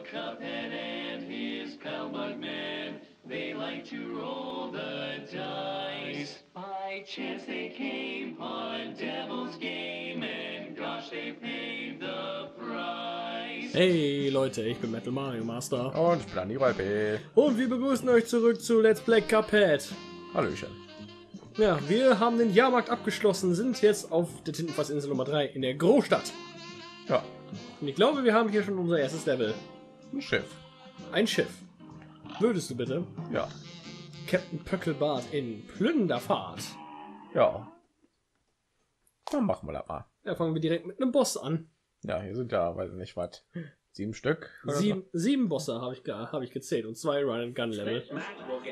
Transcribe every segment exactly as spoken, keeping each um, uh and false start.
Cuphead and his pal Bugman, they like to roll the dice. By chance they came on a devil's game and gosh, they paid the price. Hey Leute, ich bin Metal Mario Master. Und ich bin Hannibal B. Und wir begrüßen euch zurück zu Let's Play Cuphead. Hallöchen. Ja, wir haben den Jahrmarkt abgeschlossen, sind jetzt auf der Tintenfassinsel Nummer drei in der Großstadt. Ja, Und ich glaube, wir haben hier schon unser erstes Level. ein Schiff. Ein Schiff. Würdest du bitte? Ja. Captain Pöckelbart in Plünderfahrt. Ja. Dann machen wir das mal. Da fangen wir direkt mit einem Boss an. Ja, hier sind ja, weiß nicht was, sieben Stück. oder Sieben, sieben Bosse habe ich, ge- hab ich gezählt und zwei Run-and-Gun-Level. so?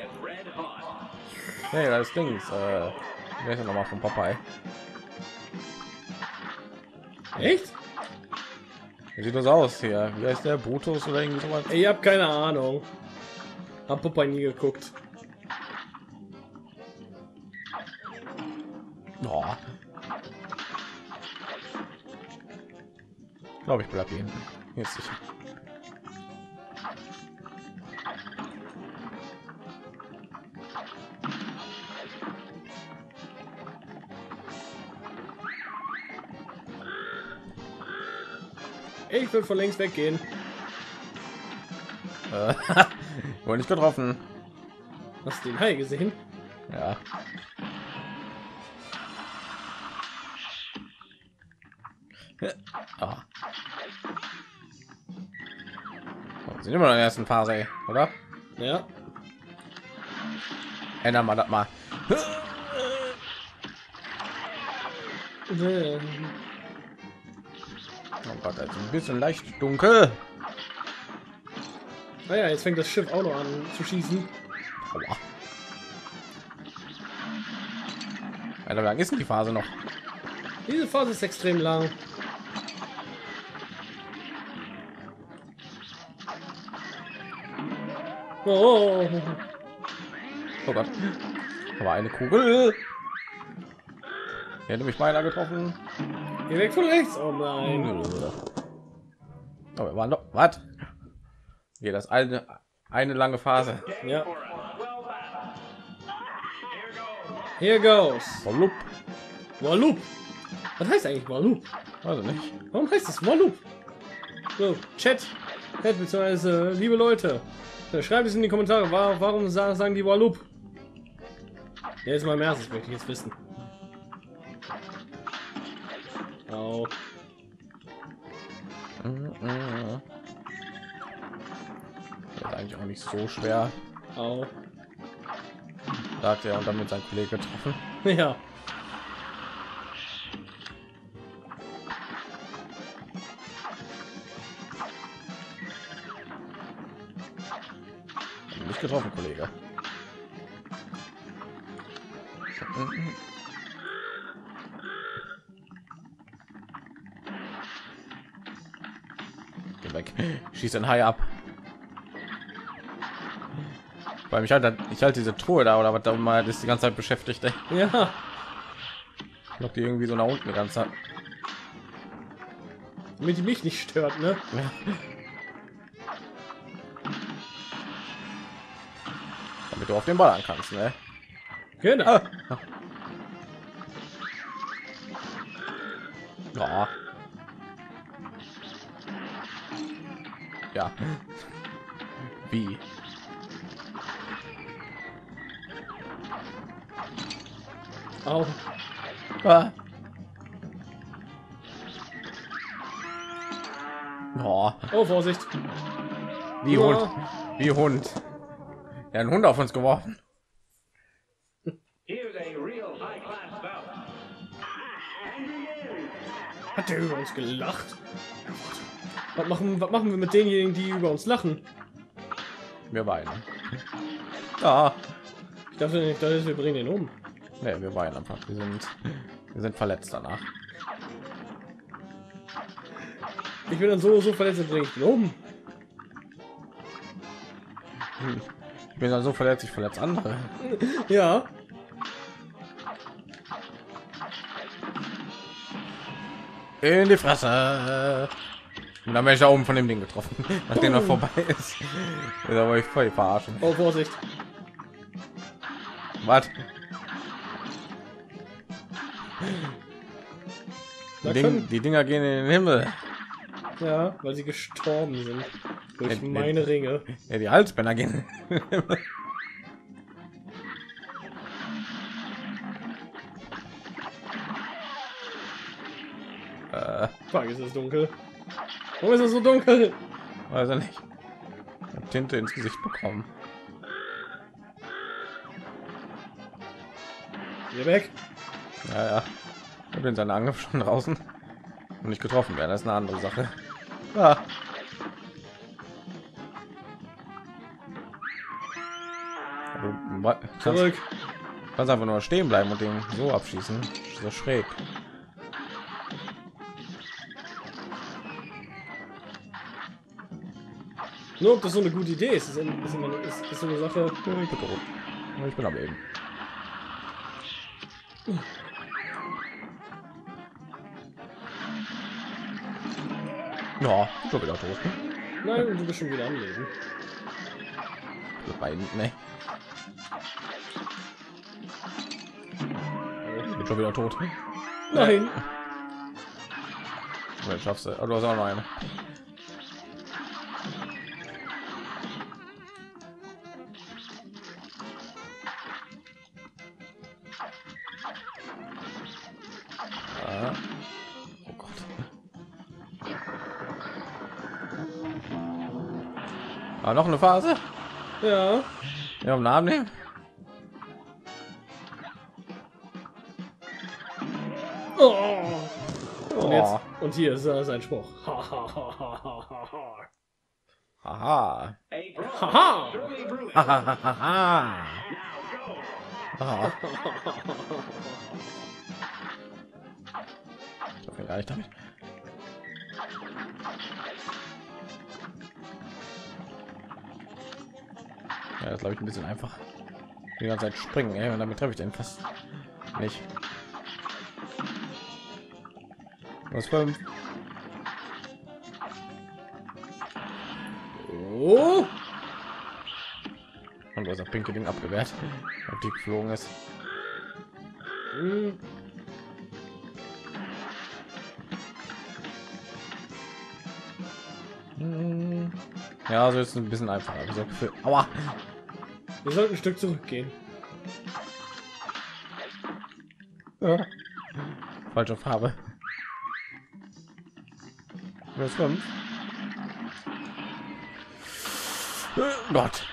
Hey, das Ding ist, äh, wer ist denn nochmal von Popeye? Echt? Wie sieht das aus hier? Wie heißt der? Brutus oder irgendwie sowas? Ich habe keine Ahnung. Hab Popeye nie geguckt. Boah. Ich glaube, ich bleib hier hinten. Hier ist sicher. Ich will von längst weggehen. Äh, wurde nicht getroffen. Hast du den Hai gesehen? Ja. Ah. Wir sind immer noch in der ersten Phase, ey, oder? Ja. Ändern wir das mal. Äh, Oh Gott, also ein bisschen leicht dunkel. Naja, jetzt fängt das Schiff auch noch an zu schießen. Aua. Alter, wie lang ist denn die Phase noch? Diese Phase ist extrem lang. Oh, Oh Gott. Aber eine Kugel. Die hätte mich beinahe getroffen. geh weg von rechts. Oh nein. Oh, wir waren doch. Was? Hier, das eine, eine lange Phase. Ja. Here goes. Volup. Walloop. Was heißt eigentlich Walloop? Also nicht. Warum heißt es Walloop? So, Chat, Chat beziehungsweise liebe Leute, äh, schreibt es in die Kommentare, wa- warum sa- sagen die Walloop? Ja, jetzt mal im Ernst, das möchte ich jetzt wissen. Au. Das ist eigentlich auch nicht so schwer. Au. Da hat er und dann mit seinem Kollegen getroffen. Ja. Nicht getroffen, Kollege. Geh weg. Schieß den Hai ab. Weil mich halt, ich halte diese Truhe da oder was da mal ist die ganze Zeit beschäftigt. Ey. Ja. Noch die irgendwie so nach unten die ganze Zeit. Damit die mich nicht stört, ne? Damit du auf den Ball kannst, ne? Genau. Ah. Ja. Ja. Wie? Au. Ah. Oh, Oh, Vorsicht. wie Ja. Hund. Wie Hund. Ja, ein Hund auf uns geworfen. Here's a real high-class bout. Hat der über uns gelacht? Was machen, was machen wir mit denjenigen, die über uns lachen? Wir weinen. Ja. Ich dachte nicht, dass wir bringen den um. Ne, wir weinen einfach. Wir sind, wir sind verletzt danach. Ich bin dann so so verletzt und bringe ich den um. Ich bin dann so verletzt, ich verletze andere. Ja. In die Fresse. Und dann wäre ich da oben von dem Ding getroffen, nachdem er vorbei ist. Da wollte ich voll verarschen. Oh, Vorsicht. Was? Na, Die, Ding, die Dinger gehen in den Himmel. Ja, weil sie gestorben sind durch Nee, meine nee. Ringe. Ja, die Halsbänder gehen. in den Himmel. äh, Fuck, ist es dunkel. Warum ist es so dunkel? weiß ich nicht. Ich hab Tinte ins Gesicht bekommen. Geh weg. Ja, ja. Ich bin seinen Angriff schon draußen und nicht getroffen werden. Das ist eine andere Sache. Ja. Du wa- kannst, Zurück. kannst einfach nur stehen bleiben und den so abschießen. So schräg. Nur ob das so eine gute Idee ist, ist, ist, immer, ist, ist so eine Sache. Ich bin tot. Ich bin am Leben. Ja, schon wieder tot. Nein, und du bist schon wieder am Leben. Bei, ne. Ich bin schon wieder tot. Nein. Jetzt schaffst du. Oh, du hast auch noch eine. Ah. Oh Gott. Ah, noch eine Phase? Ja. Ja, am Namen nehmen. Oh. Und jetzt Oh. und hier ist äh, sein Spruch. Haha. Haha. Hahaha. Ah. Ich hoffe gar nicht damit. Ja, das glaube ich ein bisschen einfach. Die ganze Zeit springen, ey, und damit treffe ich den fast nicht. Was fünf? Oh. Und du hast das pinke Ding abgewehrt, ob die geflogen ist. Hm. Hm. Ja, so ist es ein bisschen einfacher. Ich sag für, aua. Wir sollten ein Stück zurückgehen. Ja. Falsche Farbe. Was kommt? Äh, Gott.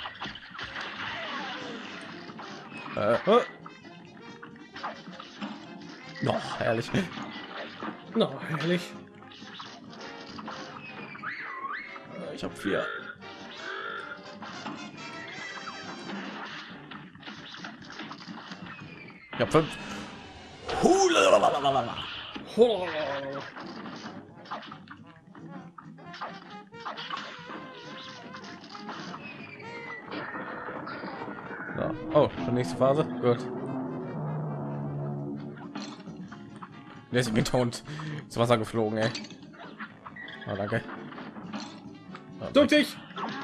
Äh, äh. Noch herrlich. Na, herrlich. Ich habe vier. Ich habe fünf. Hulalalala. Oh. So. Oh, schon nächste Phase. Gut. Der ist betont ins Wasser geflogen, ey. Oh, danke. Oh, Duck dich.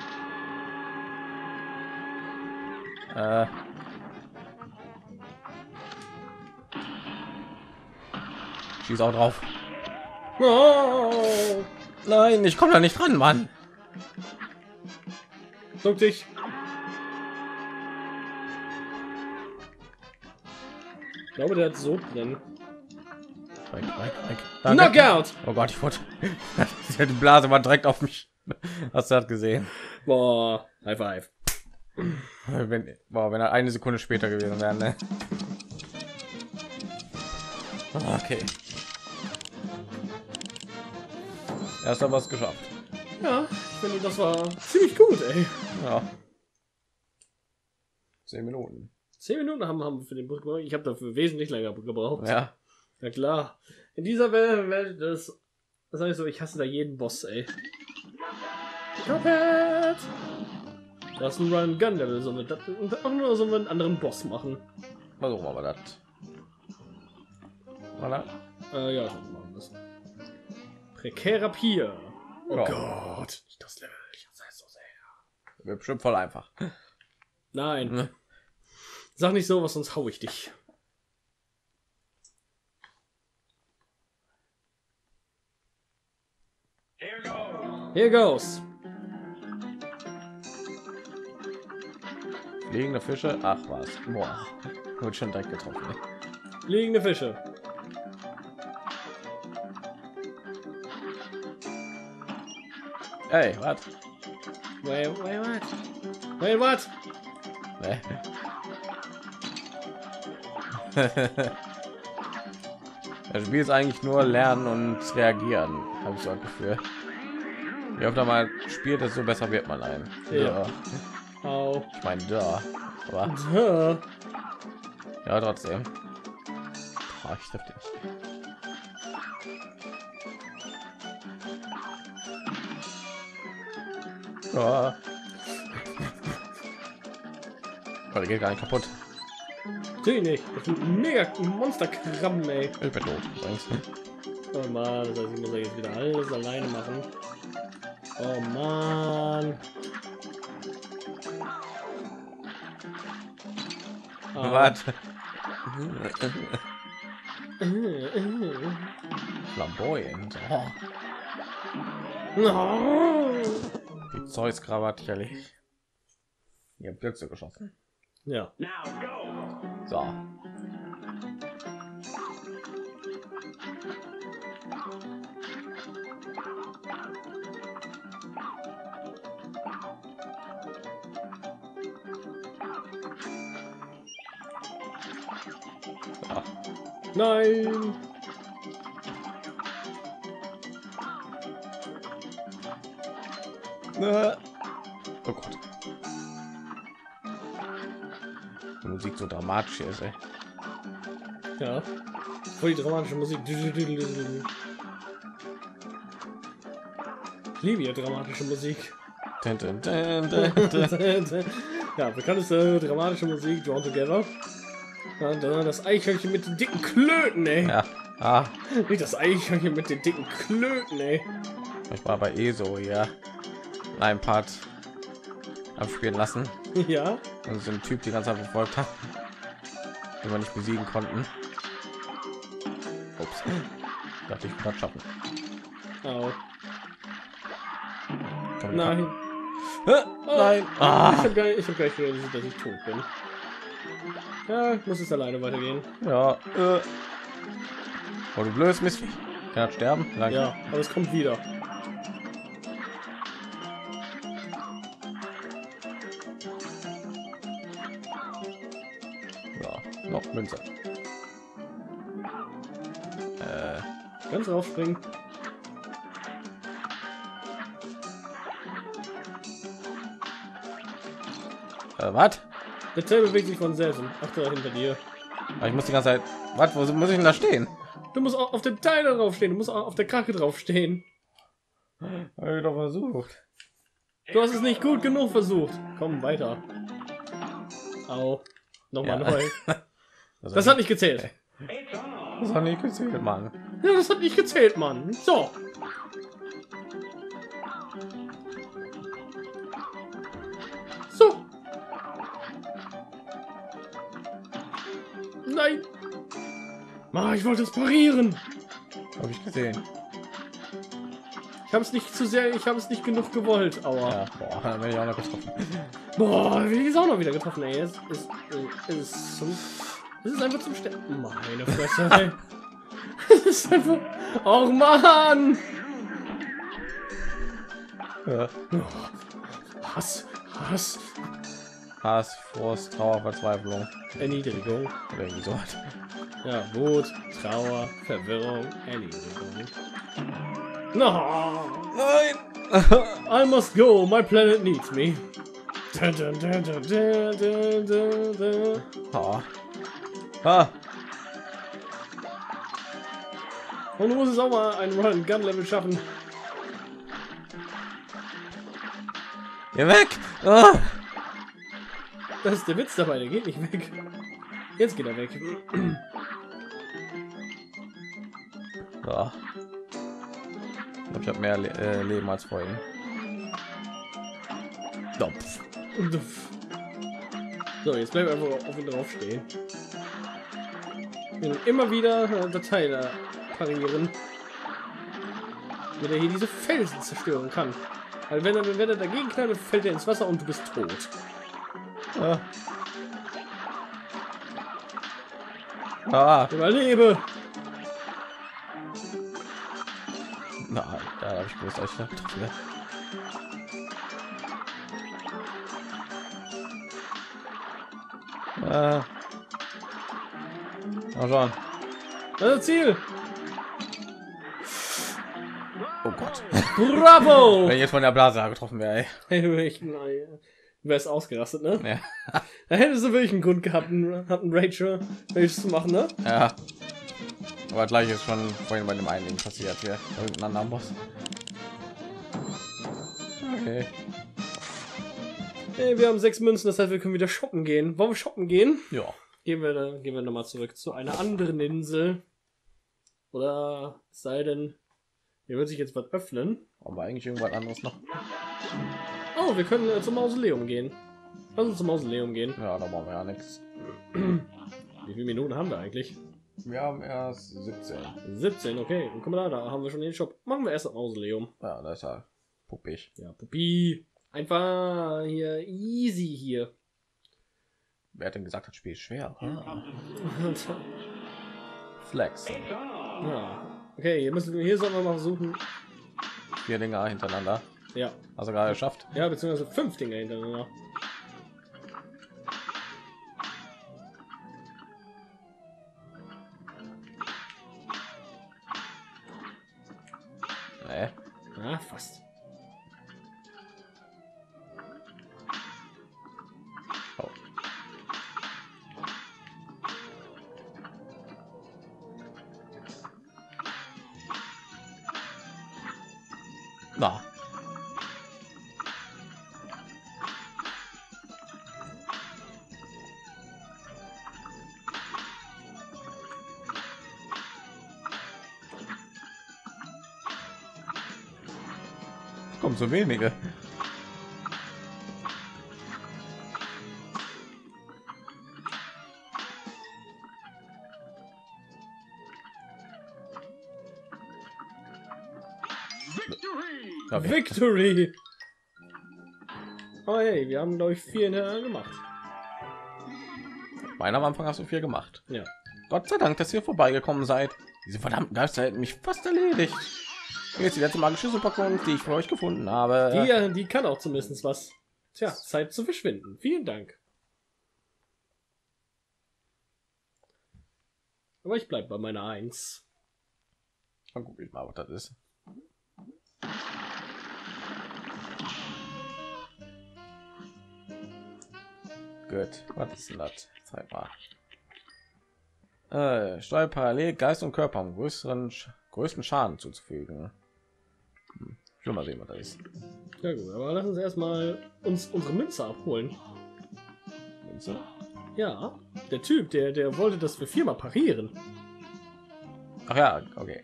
Äh. Schieß auch drauf. Oh. Nein, ich komme da nicht dran, Mann. Duck dich. Ich glaube, der hat so drin. Weg, weg, weg. Danke. Knockout. Oh Gott, ich wollte. Die Blase war direkt auf mich. Hast du das gesehen? Boah, High Five. Wenn, boah, wenn er eine Sekunde später gewesen wäre, ne? Okay. Erst aber was geschafft. Ja, ich finde, das war ziemlich gut, ey. Ja. Zehn Minuten. Zehn Minuten haben, haben wir für den Brück gemacht. Ich habe dafür wesentlich länger gebraucht. Ja. Na klar. In dieser Welt, das, das sag ich so, ich hasse da jeden Boss, ey. Cuphead! Das ist ein Run Gun Level, so mit das und auch nur so einen anderen Boss machen. Versuchen wir mal das. Voilà. Äh, ja, das machen wir das. Prekärer Pier. Oh Ja. Gott, nicht das Level. Ich hasse es so sehr. Wird bestimmt voll einfach. Nein. Ne? Sag nicht so was, sonst hau ich dich. Here goes. Here goes. Fliegende Fische. Ach was. Boah. Wird schon direkt getroffen. Ne? Liegende Fische. Ey, was? Wait, wait, what? Wait, what? Nee. Das Spiel ist eigentlich nur lernen und reagieren, habe ich so ein Gefühl. Je öfter man spielt, desto besser wird man ein. Ja. Au. Ich meine, da. Aber Duh. ja, trotzdem. Boah, ich treffe dich. Ja. Aber der geht gar nicht kaputt. Natürlich nicht. Das ist ein mega Monsterkrabben, ey. Ich bin tot. Übrigens. Oh Mann, das heißt, ich muss ja jetzt wieder alles alleine machen. Oh Mann. Ah. Warte. Flamboyant. Oh. No. Die Zeus-Krawatte erledigt. Ihr habt Blöcke geschossen. Ja. Now go. So. Ja. Nein. Äh. Oh Gott. Die Musik so dramatisch ist, ey. Ja. Voll die dramatische Musik. Ich liebe ja dramatische Musik. Dun, dun, dun, dun, dun. Ja, bekannteste dramatische Musik, Drawn Together. Ja, dann das Eichhörnchen mit den dicken Klöten, ey. Ja. Ah, Nicht das Eichhörnchen mit den dicken Klöten, ey. ich war bei ESO, ja. Ein Part abspielen lassen. Ja. Und so ein Typ die ganze Zeit verfolgt hat, den wir nicht besiegen konnten. Ups. Dachte ich kann das schaffen. Au. Komm, Nein. Hä? Nein. Ich Ah. habe gar, ich hab gar nicht realisiert, dass ich tot bin. Ja, ich muss es alleine weitergehen. Ja. Äh. Oh, du blödes Mistvieh. Kann er sterben? Danke. Ja, aber es kommt wieder. Ja. Noch Münze. Äh. Ganz raufspringen. Äh, was? Der Tail bewegt sich von selbst und achte hinter dir. Ich muss die ganze Zeit. Was? Wo muss ich denn da stehen? Du musst auch auf den Teil draufstehen. Du musst auch auf der Krake draufstehen. Hab ich doch versucht. Du hast es nicht gut genug versucht. Komm weiter. Au. Nochmal Ja. neu. Das, Das hat nicht gezählt. It's on. das hat nicht gezählt, Mann. Ja, das hat nicht gezählt, Mann. So. So. Nein. Ma, ich wollte es parieren. Habe ich gesehen. Ich habe es nicht zu sehr, ich habe es nicht genug gewollt. Aua. Ja, boah, dann werde ich auch noch getroffen. Boah, wie ist auch noch wieder getroffen, ey. Es ist, es ist, zum, es ist einfach zum Sterben. Meine Fresse, ey. Es ist einfach. Oh Mann! Ja. Hass, Hass, Hass, Frust, Trauer, Verzweiflung. Erniedrigung. Oder irgendwie so. Ja, Wut, Trauer, Verwirrung, Erniedrigung. No! Nein! I must go, my planet needs me. Dun, dun, dun, dun, dun, dun, dun, dun. Ah. Ah. Und du musst es auch mal ein Run-Gun-Level schaffen. Geh weg! Ah. Das ist der Witz dabei, der geht nicht weg. Jetzt geht er weg. Ja. Ich glaube, ich habe mehr Le äh, Leben als vorhin. Dopf. So, jetzt bleiben wir einfach auf ihn drauf stehen. Und immer wieder äh, Datei da parieren, damit er hier diese Felsen zerstören kann. Weil wenn er, wenn er dagegen knallt, fällt er ins Wasser und du bist tot. Ja. Ah, Überlebe! na, da habe ich gewusst, dass ich da getroffen werde. Ah. Na schon. Das ist das Ziel! Oh Gott. Bravo! Wenn ich jetzt von der Blase getroffen wäre, ey. Hey, du echt, nein, du wärst ausgerastet, ne? Ja. Da hättest du wirklich einen Grund gehabt, einen, einen Rachel welches zu machen, ne? Ja. Aber gleich ist schon vorhin bei dem einen Ding passiert hier. Irgendein anderer Boss. Okay. Hey, wir haben sechs Münzen, das heißt, wir können wieder shoppen gehen. Wollen wir shoppen gehen? Ja. Gehen wir, da, gehen wir nochmal zurück zu einer anderen Insel. Oder es sei denn, hier wird sich jetzt was öffnen. Aber eigentlich irgendwas anderes noch. Oh, wir können äh, zum Mausoleum gehen. Lass uns zum Mausoleum gehen. Ja, da brauchen wir ja nichts. Wie viele Minuten haben wir eigentlich? Wir haben erst siebzehn. siebzehn, okay. Und guck mal da, da haben wir schon den Shop. Machen wir erst das Mausoleum. Ja, das ist ja puppig. Ja, Puppi. Einfach hier easy hier. Wer hat denn gesagt, das Spiel ist schwer? Ah. Flex. Ja. Okay, hier müssen wir, hier sollen wir mal versuchen. Vier Dinger hintereinander. Ja. Also gerade geschafft. Ja, beziehungsweise fünf Dinge hintereinander. Nee. Ah, fast. Oh. Na. Kommt so wenige. Okay. Victory! Oh hey, wir haben glaube ich vier hintereinander gemacht. Meiner am Anfang hast du viel gemacht. Ja. Gott sei Dank, dass ihr vorbeigekommen seid. Diese verdammten Geister hätten mich fast erledigt. Jetzt die letzte magische Superkunst, die ich für euch gefunden habe. Die, äh, die kann auch zumindest was. Tja, Zeit zu verschwinden. Vielen Dank. Aber ich bleib bei meiner Eins. Dann guck ich mal, was das ist. Gut, was ist denn das? Zeig mal. Äh, Steuer parallel Geist und Körper am größeren, größten Schaden zuzufügen. Hm. Ich will mal sehen, was das ist. Ja gut, aber lass uns erstmal uns unsere Münze abholen. Münze? Ja, der Typ, der, der wollte, dass wir viermal parieren. Ach ja, okay.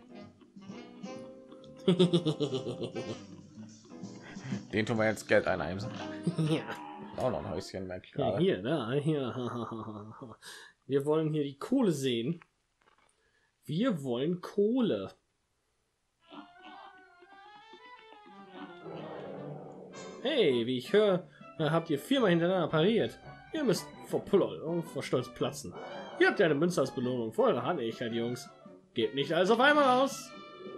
Den tun wir jetzt Geld einheimsen. Ja. Auch noch ein Häuschen, merke ich Ja, gerade. hier, da, hier. Wir wollen hier die Kohle sehen. Wir wollen Kohle. Hey, wie ich höre, habt ihr viermal hintereinander pariert. Ihr müsst vor Pull und vor Stolz platzen. Ihr habt ja eine Münze als Belohnung für eure Hartnäckigkeit, Jungs. Gebt nicht alles auf einmal aus.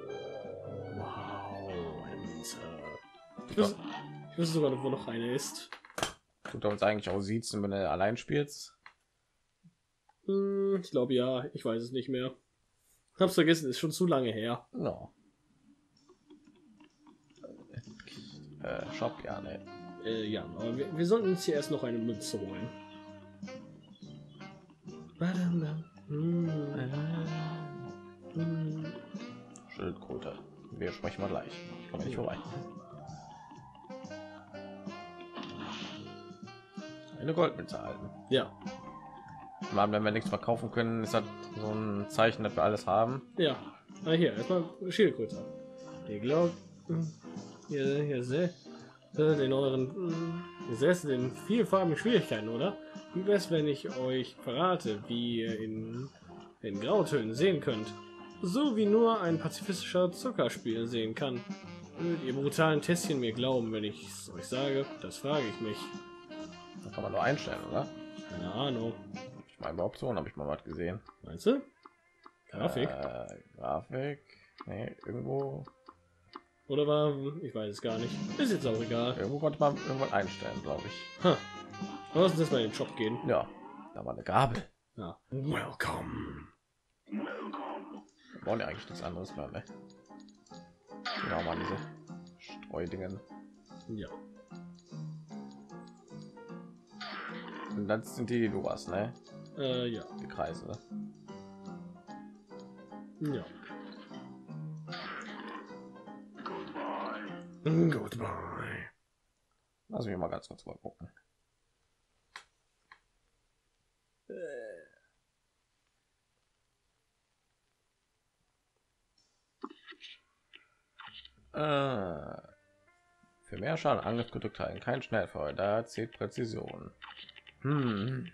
Wow, eine Münze. Ich wüsste, ich wüsste sogar noch, wo noch eine ist. Tut er uns eigentlich auch siezen, wenn er allein spielt? Hm, ich glaube ja, ich weiß es nicht mehr. Hab's vergessen, ist schon zu lange her. No. Äh, Shop, ja, ne. Äh, ja, aber wir, wir sollten uns hier erst noch eine Münze holen. Hm. Hm. Schildkröte. Wir sprechen mal gleich. Ich komme nicht vorbei. Eine Goldmünze erhalten. Ja, Mal, wenn wir nichts verkaufen können, ist das so ein Zeichen, dass wir alles haben. ja. Ah, hier, erstmal Schildkröte. Ich glaube, Ihr, ihr seht den euren, ihr seht den vielfarbigen Schwierigkeiten, oder? Wie wär's, wenn ich euch verrate, wie ihr in, in Grautönen sehen könnt? So wie nur ein pazifistischer Zuckerspiel sehen kann. Würdet ihr brutalen Tässchen mir glauben, wenn ich es euch sage? Das frage ich mich. Da kann man nur einstellen, oder? Keine Ahnung. Ich meine, bei Optionen habe ich mal was gesehen. Meinst du? Grafik? Äh, Grafik? Nee, irgendwo. Oder war, ich weiß es gar nicht. Ist jetzt auch egal. Irgendwo konnte man irgendwas einstellen, glaube ich. Ha. Lass uns jetzt mal in den Shop gehen. Ja, da war eine Gabel. Ja. Welcome. Wir wollen ja eigentlich nichts anderes mehr, ne? Genau, mal diese Streudingen. Ja. Und das sind die, die du hast, ne? Äh, ja. Die Kreise. Ja. Goodbye. Lass mich mal ganz kurz mal gucken. Äh, für mehr Schaden Angriff gedrückt halten, kein Schnellfeuer, da zählt Präzision. Hm.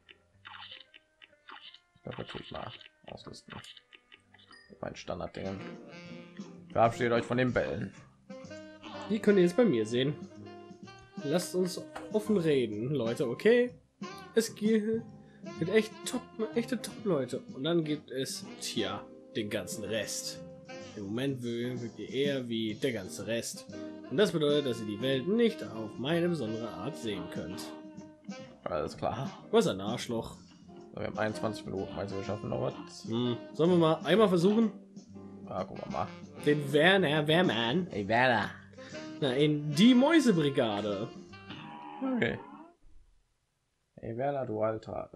Ich glaube, natürlich mal ausrüsten. Mein Standarddingen. Verabschiedet euch von den Bällen. Die könnt ihr jetzt bei mir sehen. Lasst uns offen reden, Leute, okay? Es gibt echt top, echte Top-Leute. Und dann gibt es, tja, den ganzen Rest. Im Moment wirkt ihr eher wie der ganze Rest. Und das bedeutet, dass ihr die Welt nicht auf meine besondere Art sehen könnt. Alles klar. Was ein Arschloch. Wir haben einundzwanzig Minuten, also wir schaffen noch was. Hm. Sollen wir mal einmal versuchen? Ja, gucken wir mal. Den Werner Wehrmann. Hey, Werner. Na, in die Mäusebrigade. Okay. Hey, Werner, du Alter.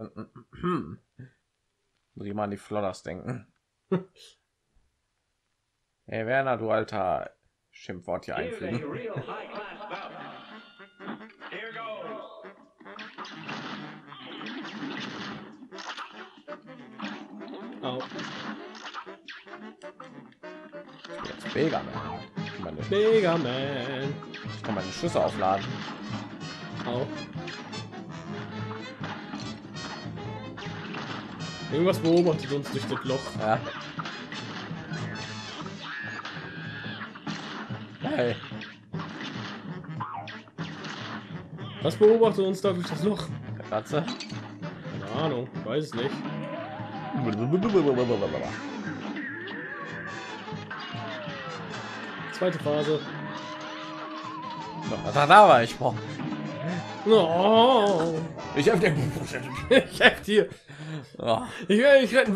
Muss ich mal an die Flodders denken. Hey, Werner, du Alter. Schimpfwort hier einfügen. Au. Jetzt Mega Man. Ich kann meine, Mega Man. ich kann meine Schüsse aufladen. Au. Irgendwas beobachtet uns durch das Loch. Ja. Hey. Was beobachtet uns da durch das Loch? Katze. Keine Ahnung, weiß es nicht. Zweite Phase. Da, da war ich. Boah. Oh. Ich hab den. Ich helfe dir. Oh. Ich werde dich retten.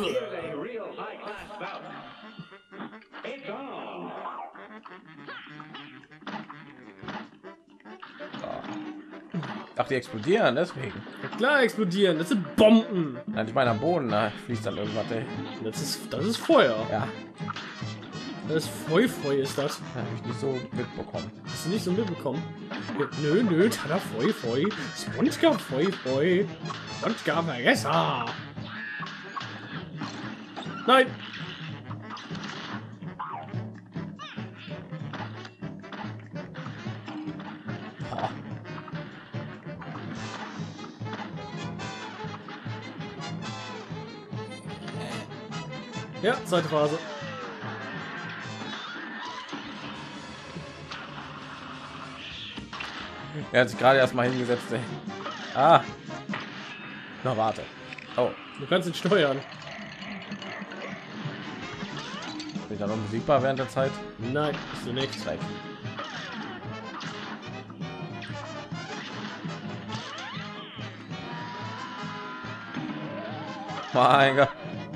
Ach, die explodieren deswegen. Klar explodieren. Das sind Bomben. Nein, ich meine am Boden, da fließt dann irgendwas. Ey. Das ist, das ist Feuer. Ja, Das ist Feu, Feu ist das. habe ich nicht so mitbekommen. Hast du nicht so mitbekommen? Nö, nö, Tada, Feu, Feu. SpongeBob, Feu, Feu. SpongeBob, Vergesser. Nein. Boah. Ja, zweite Phase. Er hat sich gerade erst mal hingesetzt. Ey. Ah. Na, warte. Oh, Du kannst ihn steuern. bin ich dann unbesiegbar während der Zeit? Nein, bist du nicht. Zeig. Mein Gott.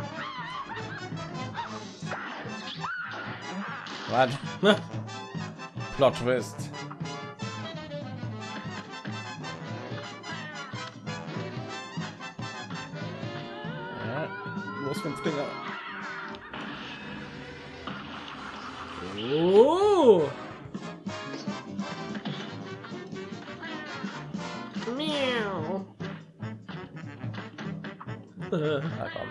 Was? Na, Plot Twist. Ja, los mit dem Finger. oh. Miau. Äh, Na komm.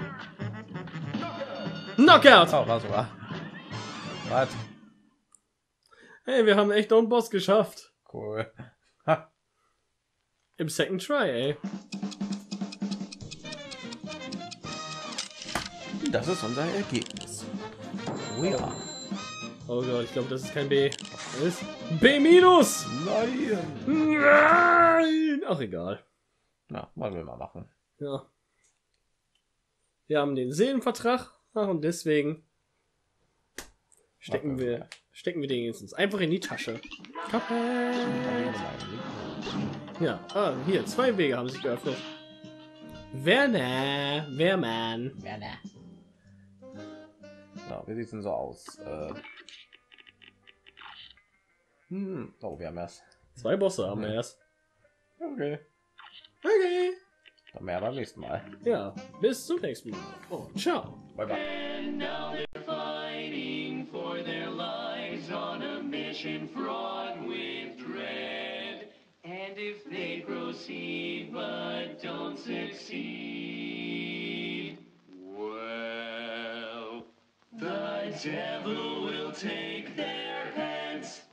Knockout. Oh, war sogar. Was? Hey, wir haben echt einen Boss geschafft. Cool. Ha. Im Second Try, ey. Das ist unser Ergebnis. Oh ja. Oh Gott, ich glaube, das ist kein B. Das ist B minus. Nein. Nein. Ach, egal. Na, wollen wir mal machen. Ja. Wir haben den Seelenvertrag und deswegen stecken wir, stecken wir den jetzt uns einfach in die Tasche. Kappe. Ja, ah, hier, zwei Wege haben sich geöffnet. Werner, Wehrmann. Werner. Na, wie sieht's denn so aus? Äh hm. Oh, wir haben erst. Zwei Bosse haben wir erst. Okay. Okay. Dann mehr beim nächsten Mal. Ja, bis zum nächsten Mal. Oh, ciao. Bye bye. And now they're fighting for their lives on a mission fraught with dread. And if they proceed but don't succeed, well, the devil will take their heads.